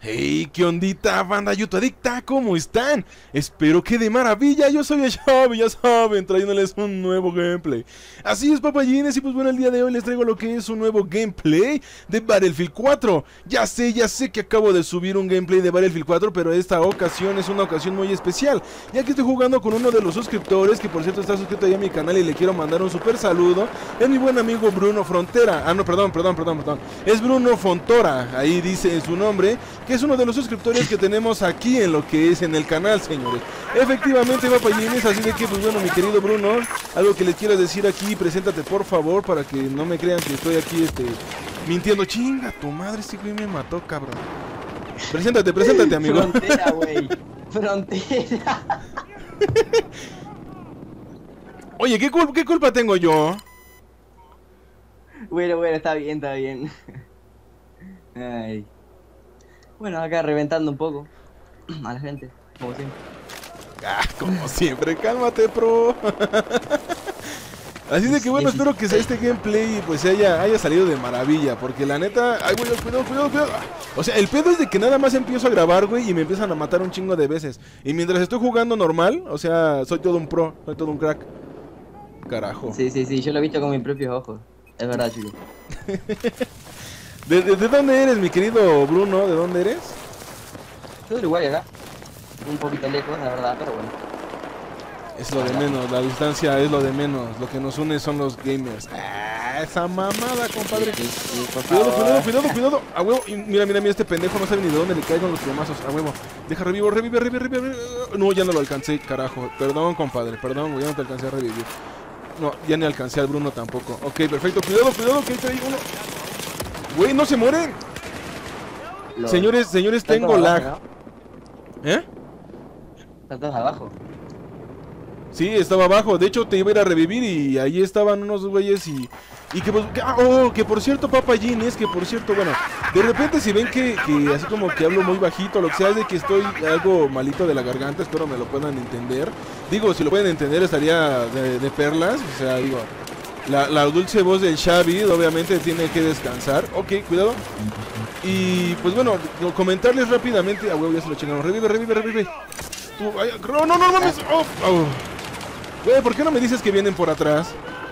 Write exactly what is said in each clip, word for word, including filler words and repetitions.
Hey, ¿qué ondita, banda YouTube Adicta? ¿Cómo están? Espero que de maravilla. Yo soy el Xavi, ya saben, trayéndoles un nuevo gameplay. Así es, papayines, y pues bueno, el día de hoy les traigo lo que es un nuevo gameplay de Battlefield cuatro. Ya sé, ya sé que acabo de subir un gameplay de Battlefield cuatro, pero esta ocasión es una ocasión muy especial, ya que estoy jugando con uno de los suscriptores, que por cierto está suscrito ahí a mi canal y le quiero mandar un super saludo. Es mi buen amigo Bruno Frontera. Ah, no, perdón, perdón, perdón, perdón. Es Bruno Fontora, ahí dice su nombre, que es uno de los suscriptores que tenemos aquí en lo que es en el canal, señores. Efectivamente, papayines, así de que, pues bueno, mi querido Bruno, algo que les quiero decir aquí, preséntate por favor, para que no me crean que estoy aquí, este, mintiendo. Chinga, tu madre, este güey me mató, cabrón. Preséntate, preséntate, amigo. Frontera, güey. Frontera. Oye, ¿qué, cul ¿qué culpa tengo yo? Bueno, bueno, está bien, está bien. Ay. Bueno, acá reventando un poco a la gente, como siempre. Ah, como siempre, cálmate, pro. Así de que bueno, espero que sea este gameplay pues haya, haya salido de maravilla, porque la neta, ay güey, cuidado, cuidado, cuidado. O sea, el pedo es de que nada más empiezo a grabar, güey, y me empiezan a matar un chingo de veces. Y mientras estoy jugando normal, o sea, soy todo un pro, soy todo un crack. Carajo. Sí, sí, sí, yo lo he visto con mis propios ojos. Es verdad, chico. ¿De, de, ¿De dónde eres, mi querido Bruno? ¿De dónde eres? Soy de Uruguay acá. Un poquito lejos, la verdad, pero bueno. Es lo de menos, la distancia es lo de menos. Lo que nos une son los gamers. Ah, esa mamada, compadre. Sí, sí, por Cuidado, favor. cuidado, cuidado, cuidado. A huevo. Y mira, mira, mira, este pendejo no sabe ni de dónde le caigan los plomazos. A huevo. Deja revivo, revive, revive, revive. No, ya no lo alcancé, carajo. Perdón, compadre, perdón, güey, ya no te alcancé a revivir. No, ya ni alcancé al Bruno tampoco. Ok, perfecto. Cuidado, cuidado, que ahí te digo uno. Güey, no se mueren. Los... Señores, señores, tengo abajo, lag. ¿no? ¿Eh? Están todos abajo. Sí, estaba abajo. De hecho, te iba a ir a revivir y ahí estaban unos güeyes y... Y que, pues, que, oh, que por cierto, papayines, que por cierto, bueno, de repente si ven que, que así como que hablo muy bajito, lo que sea es de que estoy algo malito de la garganta, espero me lo puedan entender. Digo, si lo pueden entender estaría de, de perlas, o sea, digo, la, la dulce voz del Xavi obviamente tiene que descansar. Ok, cuidado. Y pues bueno, comentarles rápidamente, a huevo ya se lo chingaron, revive, revive, revive. Tú, ay, no, no, no, no, oh, oh. Güey, ¿por qué no me dices que vienen por atrás?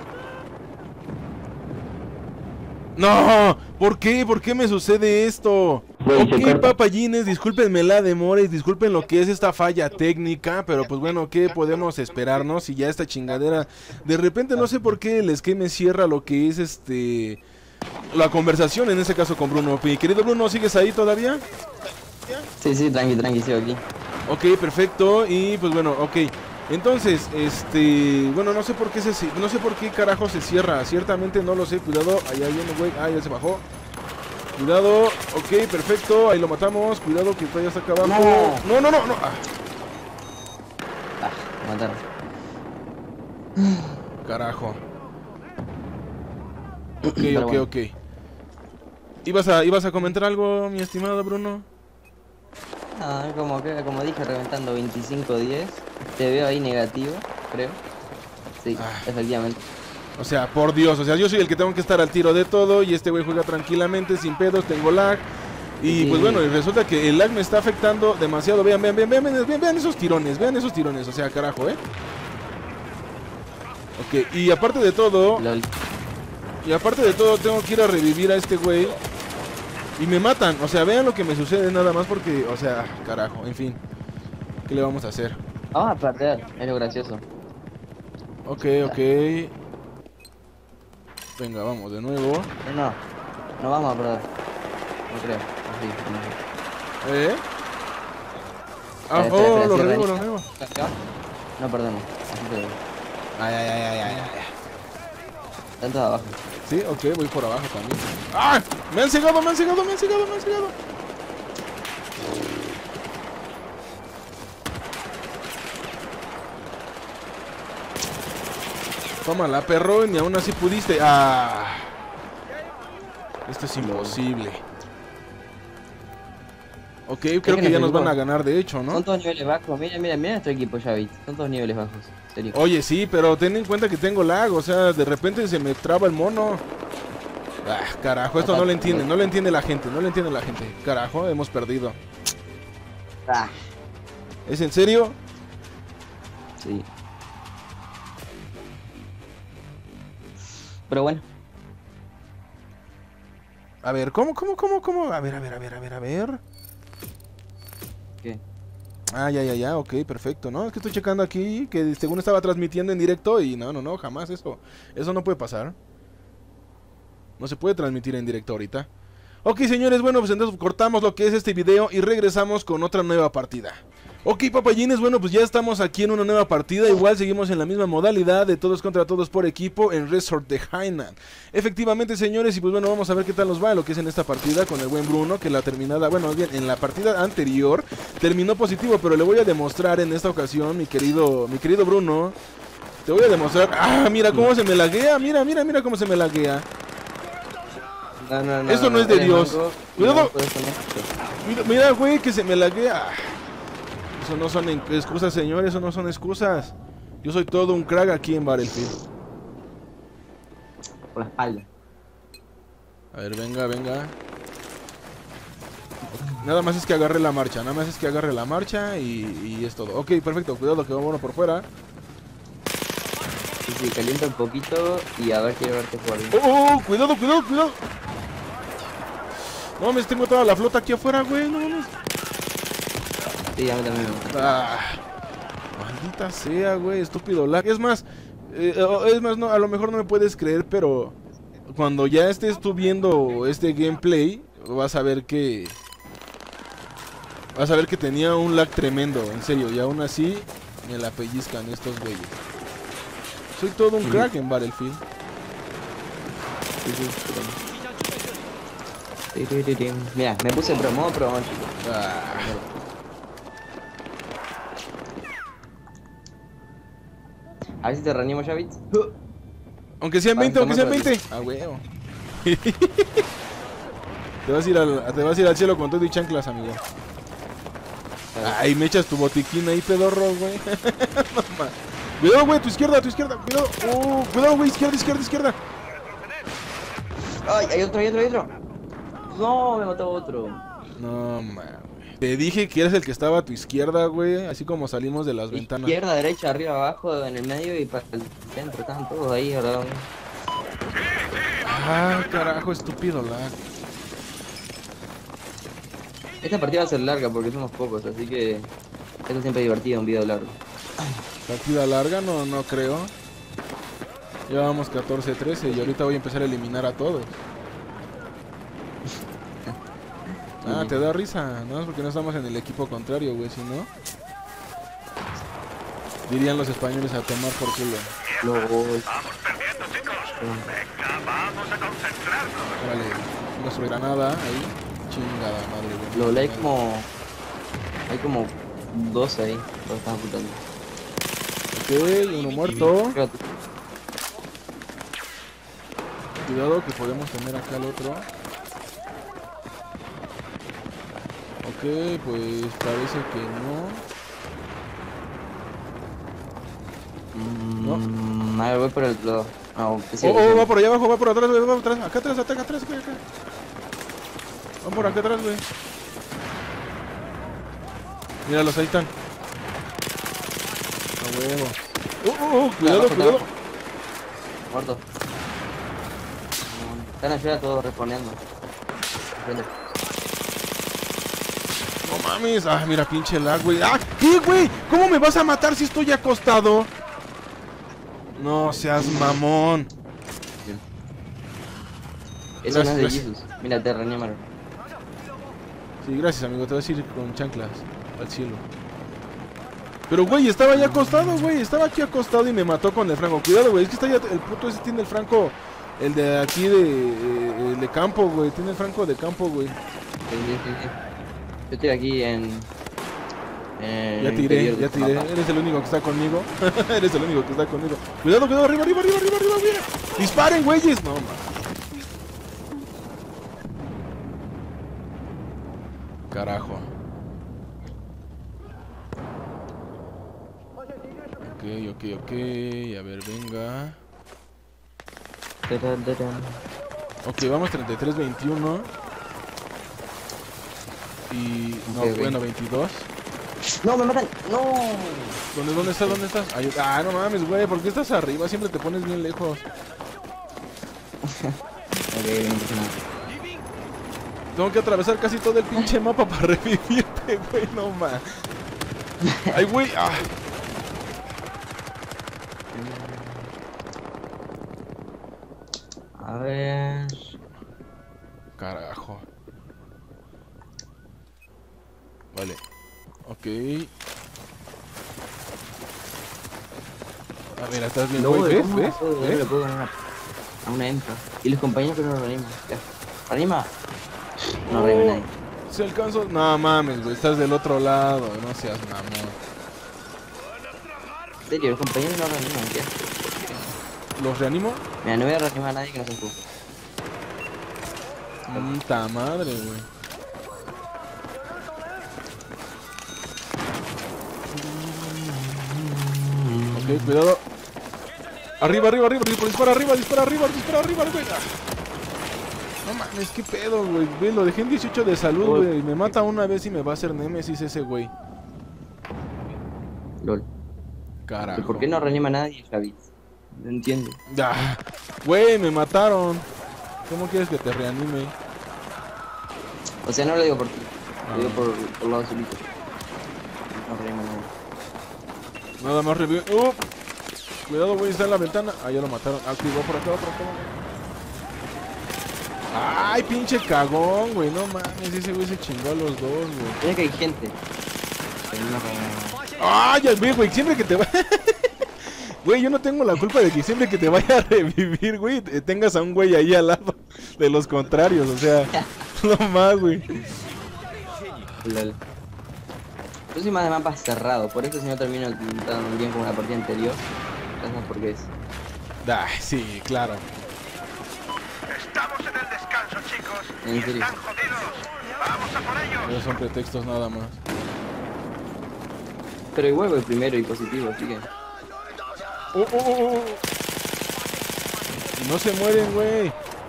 No, ¿por qué? ¿Por qué me sucede esto? Ok, papayines, discúlpenme la demora y disculpen lo que es esta falla técnica, pero pues bueno, ¿qué podemos esperarnos? Si ya esta chingadera, de repente no sé por qué el esquema cierra lo que es este... la conversación, en este caso con Bruno. Mi querido Bruno, ¿sigues ahí todavía? Sí, sí, tranqui, tranqui, sigo aquí. Ok, perfecto, y pues bueno, ok. Entonces, este, bueno, no sé por qué se, no sé por qué carajo se cierra, ciertamente no lo sé, cuidado, allá viene güey, ah, ya se bajó. Cuidado, ok, perfecto, ahí lo matamos, cuidado que todavía está acá abajo. No, no, no, no. Ah. Ah, mataron. Carajo. Ok, ok, bueno. ok. ¿Ibas a, ¿Ibas a comentar algo, mi estimado Bruno? Ah, como, que, como dije, reventando veinticinco diez. Te veo ahí negativo, creo. Sí, ah. efectivamente. O sea, por Dios, o sea, yo soy el que tengo que estar al tiro de todo y este güey juega tranquilamente, sin pedos, tengo lag. Y sí. pues bueno, y resulta que el lag me está afectando demasiado. Vean, vean, vean, vean, vean, vean, vean esos tirones, vean esos tirones, o sea, carajo, ¿eh? Ok, y aparte de todo... Lol. Y aparte de todo, tengo que ir a revivir a este güey. Y me matan, o sea, vean lo que me sucede nada más porque, o sea, carajo, en fin. ¿Qué le vamos a hacer? Vamos a perder, es lo gracioso. Ok, ok. Venga, vamos de nuevo. No, no vamos a perder. No creo, así, no. ¿Eh? Ah, oh, lo revivo, lo revivo. No perdemos, así que... Ay, ay, ay, ay, ay, ay. Están todos abajo. Sí, ok, voy por abajo también. ¡Ah! ¡Me han cegado, me han cegado, me han cegado, me han cegado! Tómala, perro, ni aún así pudiste. ¡Ah! Esto es imposible. Ok, creo que ya nos van a ganar de hecho, ¿no? Son todos niveles bajos, mira, mira, mira nuestro equipo, Xavi. Son todos niveles bajos, serio. Oye, sí, pero ten en cuenta que tengo lag, o sea, de repente se me traba el mono. Ah, carajo, esto no lo entiende, no lo entiende la gente, no lo entiende la gente. Carajo, hemos perdido. Ah, ¿Es en serio? sí. Pero bueno. A ver, ¿cómo, cómo, cómo, cómo? A ver, a ver, a ver, a ver, a ver. ¿Qué? Ah, ya, ya, ya, ok, perfecto, ¿no? Es que estoy checando aquí que según estaba transmitiendo en directo y no, no, no, jamás eso. Eso no puede pasar. No se puede transmitir en directo ahorita. Ok, señores, bueno, pues entonces cortamos lo que es este video y regresamos con otra nueva partida. Ok, papayines, bueno, pues ya estamos aquí en una nueva partida. Igual seguimos en la misma modalidad de todos contra todos por equipo en Resort de Hainan. Efectivamente, señores, y pues bueno, vamos a ver qué tal nos va lo que es en esta partida con el buen Bruno, que la terminada, bueno, más bien en la partida anterior terminó positivo, pero le voy a demostrar en esta ocasión, mi querido, mi querido Bruno, te voy a demostrar. Ah, mira cómo se me laguea, mira, mira, mira cómo se me laguea. No, no, no, Eso no es de Dios. Cuidado. No Mira, mira, güey, que se me laguea. Eso no son excusas, señores, eso no son excusas. Yo soy todo un crack aquí en Battlefield. Por la espalda. A ver, venga, venga. Nada más es que agarre la marcha, nada más es que agarre la marcha y, y es todo. Ok, perfecto, cuidado que va uno por fuera. Sí, sí, calienta un poquito y a ver, quiero verte jugar bien. Oh, oh, cuidado, cuidado, cuidado. No mames, tengo toda la flota aquí afuera, güey, no mames. Sí, a mí también. Ah, maldita sea, güey, estúpido lag. Es más, eh, es más, no, a lo mejor no me puedes creer, pero cuando ya estés tú viendo este gameplay, vas a ver que vas a ver que tenía un lag tremendo, en serio, y aún así me la pellizcan estos güeyes. Soy todo un crack en Battlefield. Sí, sí, sí. Mira, me puse pro modo pro. Ah. A ver si te reanimo ya, Bits. Aunque sean veinte, aunque sean veinte. Ah, huevo. Te vas a ir al, te vas a ir al cielo con todo y chanclas, amigo. Ay, me echas tu botiquín ahí, pedorro, güey. No, cuidado, güey, a tu izquierda, a tu izquierda. Cuidado, uh, cuidado, güey, izquierda, izquierda, izquierda. Ay, hay otro, hay otro, hay otro. No, me mató otro. No, man. Te dije que eres el que estaba a tu izquierda, güey. Así como salimos de las ventanas. Izquierda, derecha, arriba, abajo, en el medio y para el centro. Estaban todos ahí, ¿verdad? Ah, carajo, estúpido lag. Esta partida va a ser larga porque somos pocos, así que esto siempre es divertido, un video largo. Partida larga, no, no creo. Llevamos catorce trece y ahorita voy a empezar a eliminar a todos. Ah, te da risa, ¿no? Porque no estamos en el equipo contrario, güey, si no dirían los españoles a tomar por culo. Lo voy. Vamos perdiendo, chicos. Venga, vamos a concentrarnos. Vale, nuestra granada ahí. Chingada madre, güey. Lo hay como... Hay como doce ahí, lo están apuntando. Ok, uno muerto. Fíjate. Cuidado que podemos tener acá al otro. Ok, pues parece que no. Mm, a ver, voy por el lado. No, sí, Oh, sí. oh, va por allá abajo, va por atrás, güey, va por atrás. Acá atrás, acá atrás, güey, acá. Van por acá atrás, güey. Míralos, ahí están. A huevo. Uh, uh, uh, cuidado, Abajo, cuidado. abajo. Muerto. Mm, Están allá todos respondiendo. Frente. No mames. Ah, mira, pinche lag, güey. Ah, ¿qué, güey? ¿Cómo me vas a matar si estoy acostado? No seas mamón. Eso no es de Gracias. Jesus. Mira, te reanimaron. Sí, gracias, amigo. Te vas a ir con chanclas al cielo. Pero, güey, estaba ya acostado, güey. Estaba aquí acostado y me mató con el franco. Cuidado, güey. Es que está ya, el puto ese tiene el franco. El de aquí de, eh, de campo, güey. Tiene el franco de campo, güey. Sí, sí, sí, sí. Yo estoy aquí en... en Ya el tiré, interior ya del tiré. mapa. Eres el único que está conmigo. Eres el único que está conmigo. Cuidado, cuidado. Arriba, arriba, arriba, arriba, arriba. Mira. Disparen, güeyes. No, man. Carajo. Ok, ok, ok. A ver, venga. Tarán, tarán. Ok, vamos treinta y tres veintiuno. Y... no, Ok, ok. bueno, veintidós. No, me matan. No. ¿Dónde, dónde estás? ¿Dónde estás? Ay, ah, no mames, güey. ¿Por qué estás arriba? Siempre te pones bien lejos. Ok, no pasa nada. Tengo que atravesar casi todo el pinche mapa para revivirte, güey. No mames. Ay, güey. Ah. A ver. Carajo. Vale. Ok. A ver, estás bien, güey. ¿Ves? ¿cómo ¿Ves? puedo- ¿Ves? le puedo ganar a una hembra. Y los compañeros que no lo reaniman. Ya. ¿Anima? No Oh, reanima nadie. Si alcanzo. No mames, güey. Estás del otro lado. No seas mamón. En serio, los compañeros no reaniman. ¿Qué? ¿Los reanimo? Mira, no voy a reanimar a nadie que no se empuje. Puta madre, güey. Ok, cuidado. Arriba, arriba, arriba, dispara arriba, dispara arriba, dispara arriba, güey. No mames, qué pedo, güey. Ve, lo dejé en dieciocho de salud, güey. Me mata una vez y me va a hacer Nemesis ese güey. LOL. Carajo. ¿Y por qué no reanima a nadie, Javi? No entiendo. Ah, güey, me mataron. ¿Cómo quieres que te reanime? O sea, no lo digo por ti. Ah. Lo digo por, por lado solito. No reanima a nadie. Nada más revive. Uh, cuidado, güey, está en la ventana. Ah, ya lo mataron. Activó por acá, por acá. Ay, pinche cagón, güey. No mames, ese güey se chingó a los dos, güey. Mira que hay gente. Pero no reanima. Ay, ya vi, güey. Siempre que te va. Güey, yo no tengo la culpa de que siempre que te vaya a revivir, güey, te- tengas a un güey ahí al lado de los contrarios. O sea, no más, güey. LOL. Yo soy más de mapas cerrados, por eso si no termino tan bien como la partida anterior. Gracias porque es. Ah, sí, claro. Estamos en el descanso, chicos. En Y serio. están jodidos. Vamos a por ellos. Esos son pretextos nada más. Pero igual voy primero y positivo, así que. Uh, uh, uh, uh. Y no se mueren, güey.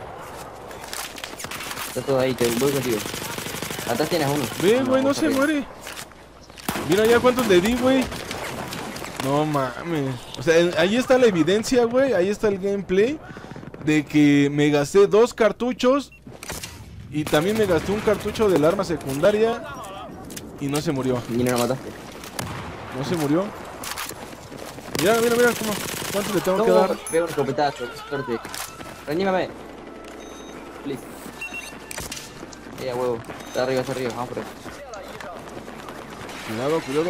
Está todo ahí, te voy contigo. Atrás tienes uno. Ve, güey, no vamos se arriba. muere. Mira ya cuántos le di, güey. No mames. O sea, en- ahí está la evidencia, güey. Ahí está el gameplay. De que me gasté dos cartuchos. Y también me gasté un cartucho del arma secundaria. Y no se murió. Y no lo mataste. No se murió. Mira, mira, mira cómo. ¿Cuánto le tengo No, que dar? pega un escopetazo, suerte. Reanímame. Please. Eh, a huevo. Está arriba, está arriba, vamos por ahí. Cuidado, cuidado.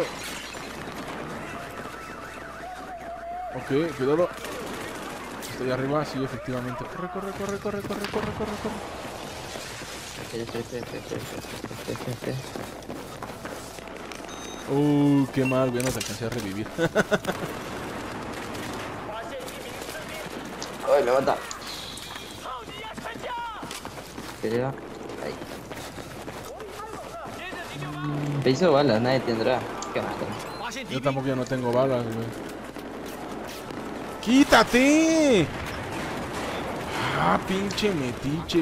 Ok, cuidado. Estoy arriba, sí, efectivamente. Corre, corre, corre, corre, corre, corre, corre, corre. Espera, espera, espera, espera, espera, espera, espera, espera. Uh, qué mal, güey, no te alcancé a revivir. Ay, me mata. Espera. Ahí. Te hizo balas, nadie tendrá. ¿Qué mata? Yo tampoco ya no tengo balas, güey. ¡Quítate! Ah, pinche metiche.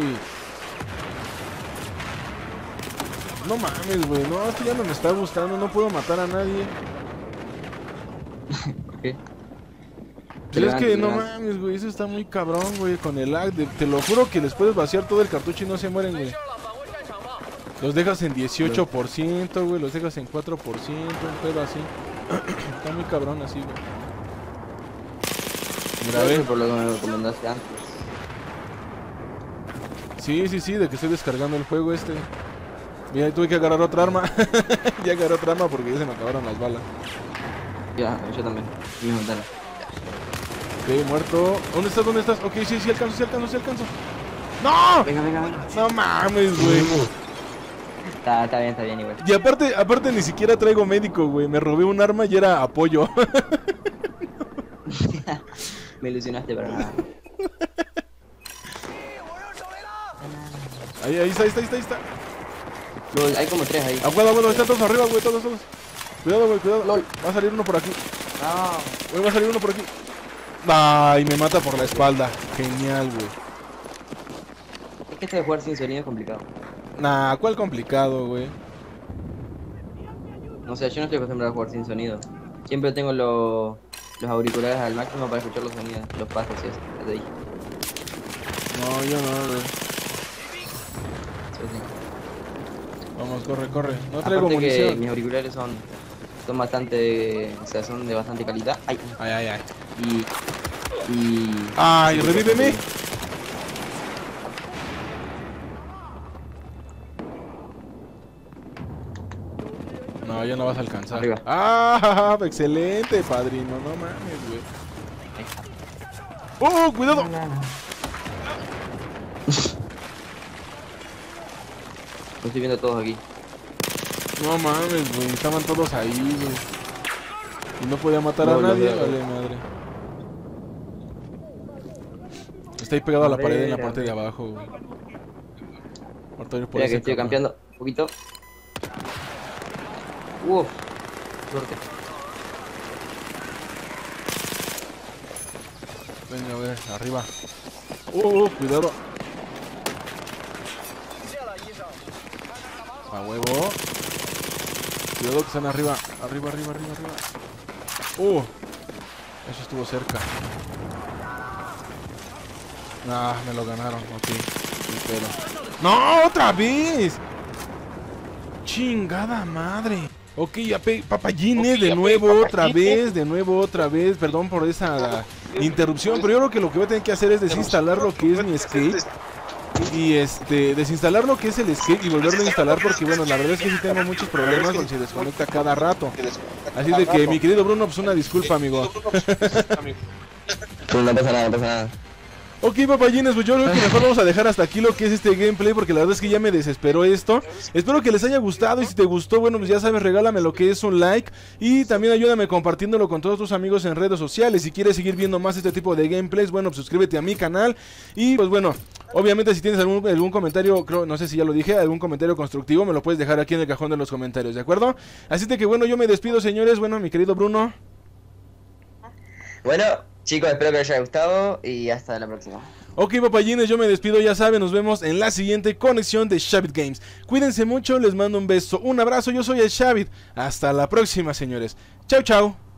No mames, güey. No, esto ya no me está gustando. No puedo matar a nadie. ¿Por qué? Pero es que Relevante, no relevante. mames, güey. Eso está muy cabrón, güey. Con el lag. de- te lo juro que les puedes vaciar todo el cartucho y no se mueren, güey. Los dejas en dieciocho por ciento, güey. Los dejas en cuatro por ciento. Un pedo así. Está muy cabrón así, güey. Mira, Eso ve. por lo que me recomendaste antes. Sí, sí, sí, de que estoy descargando el juego este. Mira, tuve que agarrar otra arma. Ya agarré otra arma porque ya se me acabaron las balas. Ya, yo también. Y me mataron. Ok, muerto. ¿Dónde estás? ¿Dónde estás? Ok, sí, sí alcanzo, sí alcanzo, sí alcanzo. ¡No! Venga, venga, venga. No mames, güey. Está, está bien, está bien igual. Y aparte, aparte ni siquiera traigo médico, güey. Me robé un arma y era apoyo. Me ilusionaste para nada. Ahí, ahí está, ahí está, ahí está, ahí está. Lol, hay como tres ahí. Aguado, aguado, están todos arriba, güey, todos, todos. Cuidado, güey, cuidado. Lol. Va a salir uno por aquí. No. Güey, va a salir uno por aquí. Ay, me mata por la espalda. Genial, güey. que este de jugar sin sonido es complicado. Nah, ¿cuál complicado, güey? No sé, yo no estoy acostumbrado a jugar sin sonido. Siempre tengo los, los auriculares al máximo para escuchar los sonidos, los pasos y eso, ya te dije. No, yo no, güey. Sí, sí. Vamos, corre, corre. No traigo Aparte que munición. mis auriculares son, son bastante, o sea, son de bastante calidad. Ay, Ay, ay, ay. y... y... Ay, y- revíveme. No, ya no vas a alcanzar. Arriba. Ah, excelente, padrino. No mames, güey. Ahí está. ¡Oh, cuidado! Lo estoy viendo todos aquí. No mames, güey. Estaban todos ahí, güey. Y no podía matar a No, nadie. no, no. Vale, madre. Está ahí pegado a, A la pared en la ver, a parte de ver. abajo, güey. Ahorita voy por Espera ese que estoy cabrón. campeando un poquito. Uf, suerte. Venga, güey, arriba. Uh, uh, cuidado. A huevo. Cuidado que están arriba. Arriba, arriba, arriba, arriba. Uh, eso estuvo cerca. Ah, me lo ganaron, ok. Sí, pero... ¡No! ¡Otra vez! ¡Chingada madre! Ok, ape- papayines, de nuevo, otra vez, de nuevo, otra vez. Perdón por esa interrupción, pero yo creo que lo que voy a tener que hacer es desinstalar lo que es mi skate. Y este, desinstalar lo que es el skate y volverlo a instalar porque, bueno, la verdad es que sí tengo muchos problemas porque se desconecta cada rato. Así de que, mi querido Bruno, pues una disculpa, amigo. No pasa nada, no pasa nada. Ok, papayines, pues yo creo que mejor vamos a dejar hasta aquí lo que es este gameplay porque la verdad es que ya me desesperó esto. Espero que les haya gustado y si te gustó, bueno, pues ya sabes, regálame lo que es un like y también ayúdame compartiéndolo con todos tus amigos en redes sociales. Si quieres seguir viendo más este tipo de gameplays, bueno, pues suscríbete a mi canal y pues bueno, obviamente si tienes algún, algún comentario, creo, no sé si ya lo dije, algún comentario constructivo, me lo puedes dejar aquí en el cajón de los comentarios, ¿de acuerdo? Así de que bueno, yo me despido, señores, bueno, mi querido Bruno. Bueno, chicos, espero que les haya gustado y hasta la próxima. Ok, papayines, yo me despido, ya saben, nos vemos en la siguiente conexión de Shabit Games. Cuídense mucho, les mando un beso, un abrazo, yo soy el Shabit. Hasta la próxima, señores. Chau, chau.